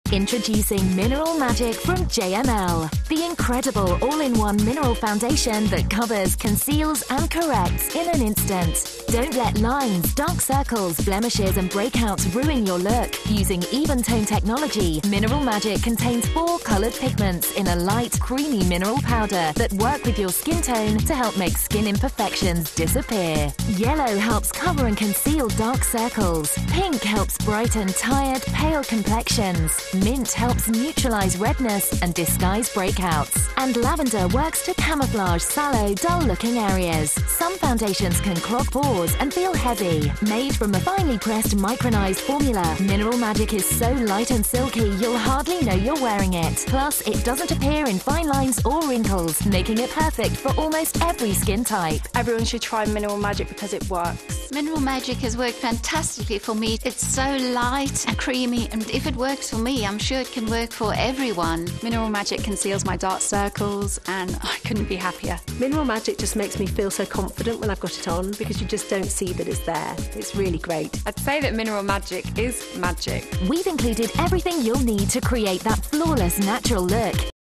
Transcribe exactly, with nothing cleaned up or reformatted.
Introducing Mineral Magic from J M L, the incredible all-in-one mineral foundation that covers, conceals and corrects in an instant. Don't let lines, dark circles, blemishes and breakouts ruin your look. Using even tone technology, Mineral Magic contains four coloured pigments in a light, creamy mineral powder that work with your skin tone to help make skin imperfections disappear. Yellow helps cover and conceal dark circles. Pink helps brighten tired, pale complexions. Mint helps neutralize redness and disguise breakouts. And lavender works to camouflage sallow, dull-looking areas. Some foundations can clog pores and feel heavy. Made from a finely pressed micronized formula, Mineral Magic is so light and silky you'll hardly know you're wearing it. Plus, it doesn't appear in fine lines or wrinkles, making it perfect for almost every skin type. Everyone should try Mineral Magic because it works. Mineral Magic has worked fantastically for me. It's so light and creamy, and if it works for me, I'm sure it can work for everyone. Mineral Magic conceals my dark circles and I couldn't be happier. Mineral Magic just makes me feel so confident when I've got it on because you just don't see that it's there. It's really great. I'd say that Mineral Magic is magic. We've included everything you'll need to create that flawless natural look.